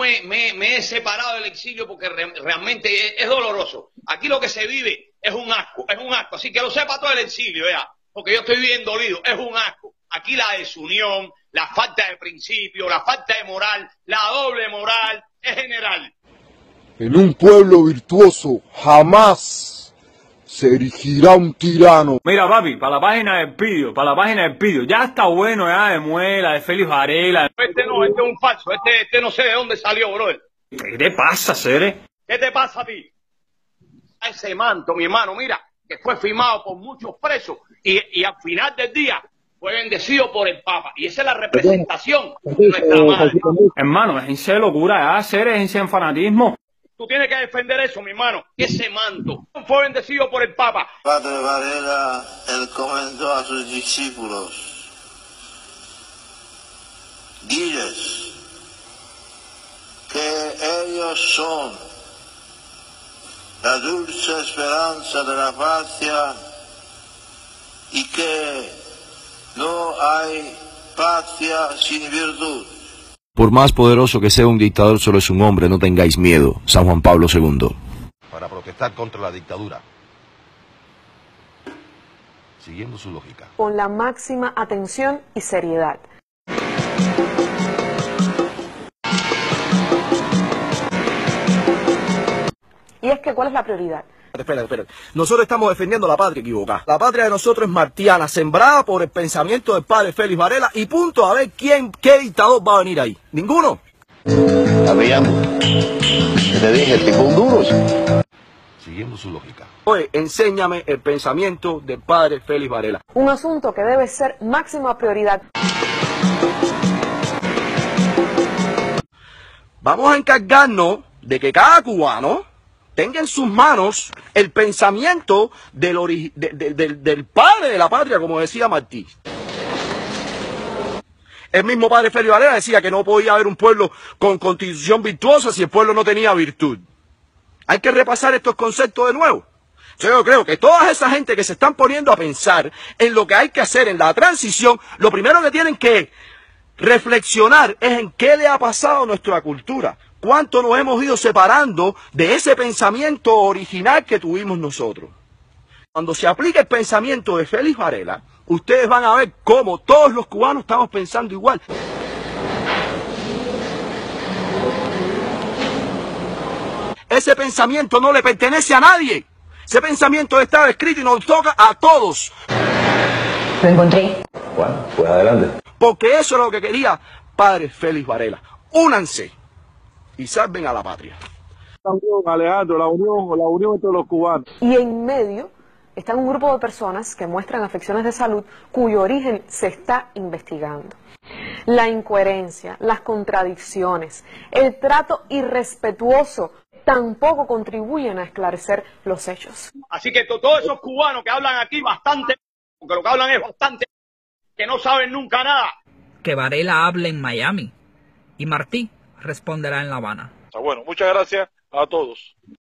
me he separado del exilio porque realmente es doloroso. Aquí lo que se vive es un asco, Así que lo sepa todo el exilio, ya, porque yo estoy bien dolido, es un asco. Aquí la desunión, la falta de principio, la falta de moral, la doble moral es general. En un pueblo virtuoso jamás se erigirá un tirano. Mira, papi, para la página del Pidio, ya está bueno ya de Muela, de Félix Varela. Este no, este es un falso, este no sé de dónde salió, brother. ¿Qué te pasa, Cere? ¿Qué te pasa a ti? Ese manto, mi hermano, mira, que fue firmado por muchos presos y al final del día fue bendecido por el Papa. Y esa es la representación de nuestra madre. Hermano, déjense de locura, ya, Cere, déjense en fanatismo. Tú tienes que defender eso, mi hermano. Ese manto fue bendecido por el Papa. Padre Varela, él comentó a sus discípulos: diles que ellos son la dulce esperanza de la patria y que no hay patria sin virtud. Por más poderoso que sea un dictador, solo es un hombre, no tengáis miedo. San Juan Pablo II. Para protestar contra la dictadura, siguiendo su lógica. Con la máxima atención y seriedad. Y es que, ¿cuál es la prioridad? Espera. Nosotros estamos defendiendo la patria equivocada. La patria de nosotros es martiana, sembrada por el pensamiento del padre Félix Varela y punto. A ver qué dictador va a venir ahí. ¿Ninguno? Habíamos, que te dije, tipo un duro. Siguiendo su lógica. Oye, enséñame el pensamiento del padre Félix Varela. Un asunto que debe ser máxima prioridad. Vamos a encargarnos de que cada cubano tenga en sus manos el pensamiento del padre de la patria, como decía Martí. El mismo padre Félix Varela decía que no podía haber un pueblo con constitución virtuosa si el pueblo no tenía virtud. Hay que repasar estos conceptos de nuevo. Yo creo que toda esa gente que se están poniendo a pensar en lo que hay que hacer en la transición, lo primero que tienen que reflexionar es en qué le ha pasado a nuestra cultura. Cuánto nos hemos ido separando de ese pensamiento original que tuvimos nosotros. Cuando se aplique el pensamiento de Félix Varela, ustedes van a ver cómo todos los cubanos estamos pensando igual. Ese pensamiento no le pertenece a nadie. Ese pensamiento está escrito y nos toca a todos. Lo encontré. Bueno, pues adelante. Porque eso es lo que quería padre Félix Varela. Únanse y salven a la patria. La unión, Alejandro, la unión entre los cubanos. Y en medio está un grupo de personas que muestran afecciones de salud cuyo origen se está investigando. La incoherencia, las contradicciones, el trato irrespetuoso tampoco contribuyen a esclarecer los hechos. Así que todos esos cubanos que hablan aquí bastante, porque lo que hablan es bastante, que no saben nunca nada. Que Varela hable en Miami y Martí responderá en La Habana. Bueno, muchas gracias a todos.